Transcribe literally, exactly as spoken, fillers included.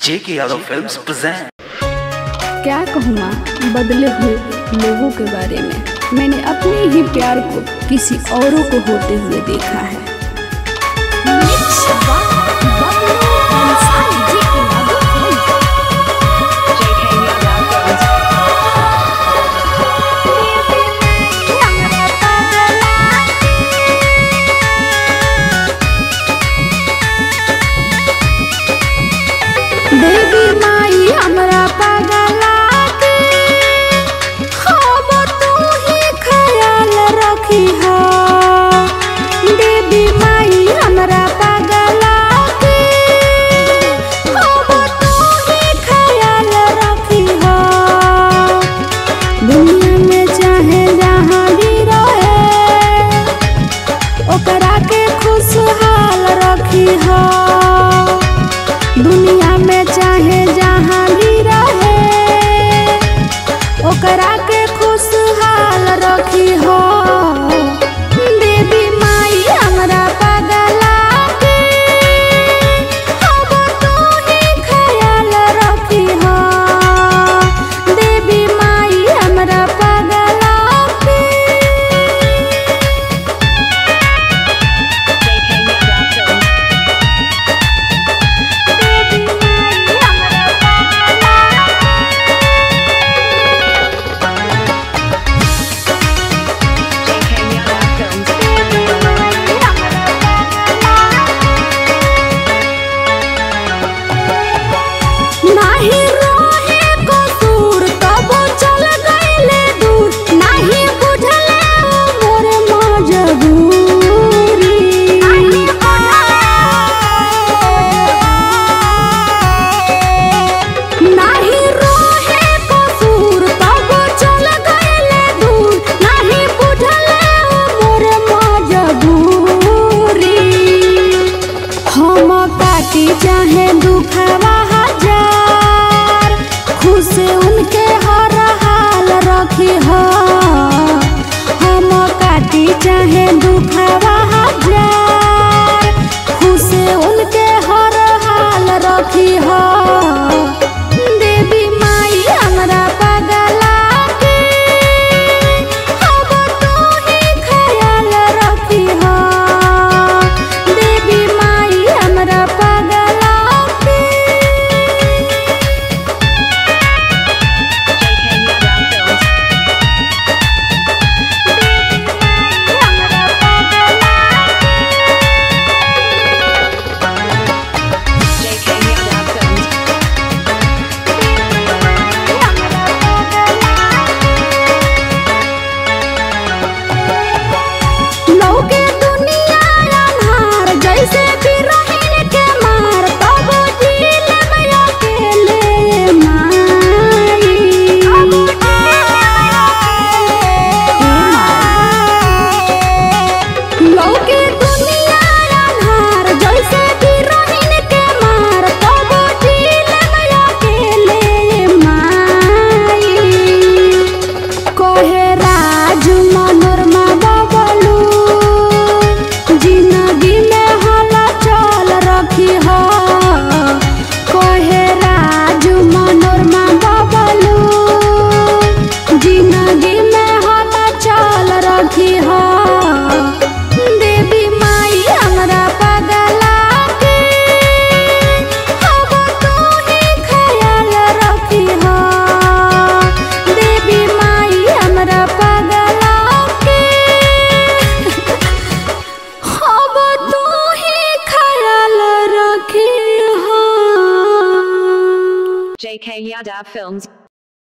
जेके Yadav films present. क्या कहूँ माँ बदले हुए लोगों के बारे में। मैंने अपने ही प्यार को किसी औरों को होते हुए देखा है। देवी माई हमरा पगला के हम तू ही ख्याल रखी हो। देवी माई हमरा पगला के हम तू ही ख्याल रखी हो। दुनिया में चाहे जहाँ भी रहे ओकरा के खुशहाल रखी हो। दुनिया में चाहे जहाँ भी रहे ओकरा के खुशहाल रखी हो। देवी माई हमरा पगला के हम तू ही ख्याल रखी हो। देवी माई हमरा पगला के चाहे दुखवा हजार खुश उनके हर हाल रखी हो। हम काटी चाहे दुखवा हजार खुश उनके हर हाल रखी हो। देवी माई हमरा पगला के हम तू ही ख्याल रखी हो। देवी माई हमरा J K Yadav Films.